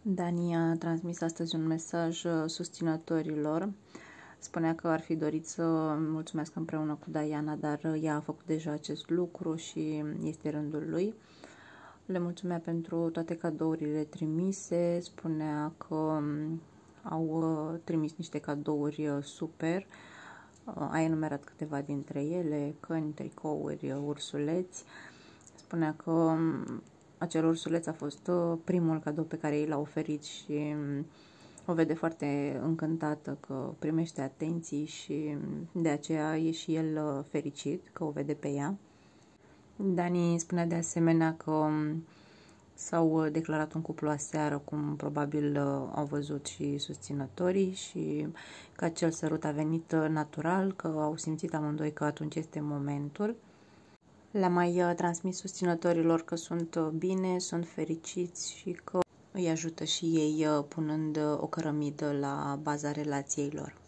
Dani a transmis astăzi un mesaj susținătorilor. Spunea că ar fi dorit să mulțumesc împreună cu Diana, dar ea a făcut deja acest lucru și este rândul lui. Le mulțumea pentru toate cadourile trimise. Spunea că au trimis niște cadouri super. A enumerat câteva dintre ele: căni, tricouri, ursuleți. Spunea că acel ursuleț a fost primul cadou pe care i l-a oferit și o vede foarte încântată că primește atenții și de aceea e și el fericit că o vede pe ea. Dani spunea de asemenea că s-au declarat un cuplu aseară, cum probabil au văzut și susținătorii, și că acel sărut a venit natural, că au simțit amândoi că atunci este momentul. Le-a mai transmis susținătorilor că sunt bine, sunt fericiți și că îi ajută și ei punând o cărămidă la baza relației lor.